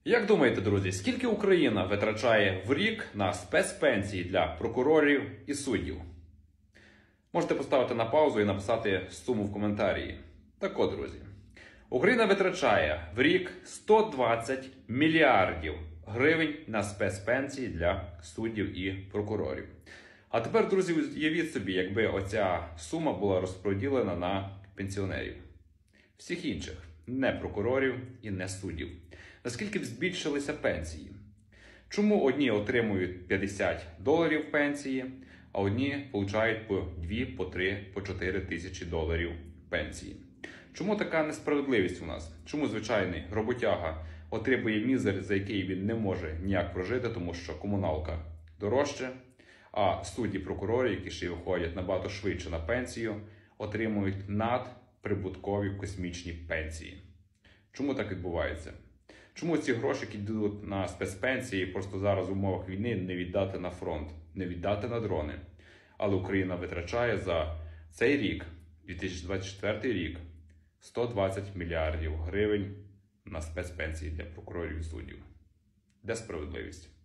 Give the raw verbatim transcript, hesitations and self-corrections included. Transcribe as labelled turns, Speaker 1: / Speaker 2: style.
Speaker 1: Як думаєте, друзі, скільки Україна витрачає в рік на спецпенсії для прокурорів і суддів? Можете поставити на паузу і написати суму в коментарі. Так от, друзі, Україна витрачає в рік сто двадцять мільярдів гривень на спецпенсії для суддів і прокурорів. А тепер, друзі, уявіть собі, якби оця сума була розподілена на пенсіонерів. Всіх інших, не прокурорів і не суддів. Наскільки б збільшилися пенсії? Чому одні отримують п'ятдесят доларів пенсії, а одні отримують по дві, по три, по чотири тисячі доларів пенсії? Чому така несправедливість у нас? Чому звичайний роботяга отримує мізер, за який він не може ніяк прожити, тому що комуналка дорожче, а судді, прокурори, які ще й виходять набагато швидше на пенсію, отримують надприбуткові космічні пенсії? Чому так відбувається? Чому ці гроші, які йдуть на спецпенсії, просто зараз в умовах війни не віддати на фронт, не віддати на дрони? Але Україна витрачає за цей рік, дві тисячі двадцять четвертий рік, сто двадцять мільярдів гривень на спецпенсії для прокурорів і суддів. Де справедливість?